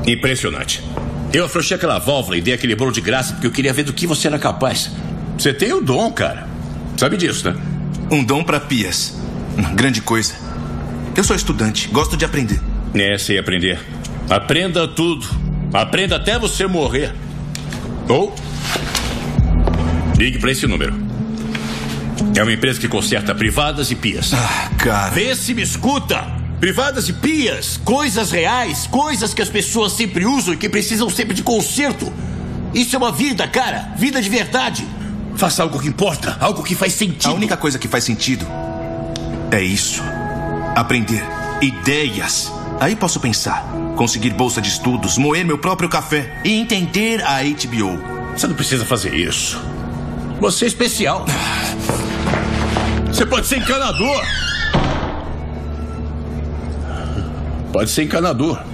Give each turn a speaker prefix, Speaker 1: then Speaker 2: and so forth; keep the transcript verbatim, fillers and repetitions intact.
Speaker 1: Impressionante. Eu afrouxei aquela válvula e dei aquele bolo de graça porque eu queria ver do que você era capaz. Você tem o dom, cara. Sabe disso, né?
Speaker 2: Um dom pra pias. Grande coisa. Eu sou estudante, gosto de aprender.
Speaker 1: É, sei aprender. Aprenda tudo. Aprenda até você morrer. Ou ligue pra esse número. É uma empresa que conserta privadas e pias.
Speaker 2: Ah, cara.
Speaker 1: Vê se me escuta. Privadas e pias. Coisas reais. Coisas que as pessoas sempre usam e que precisam sempre de conserto. Isso é uma vida, cara. Vida de verdade. Faça algo que importa. Algo que faz sentido.
Speaker 2: A única coisa que faz sentido é isso. Aprender. Ideias. Aí posso pensar. Conseguir bolsa de estudos, moer meu próprio café e entender a H B O.
Speaker 1: Você não precisa fazer isso. Você é especial. Você pode ser encanador. Pode ser encanador.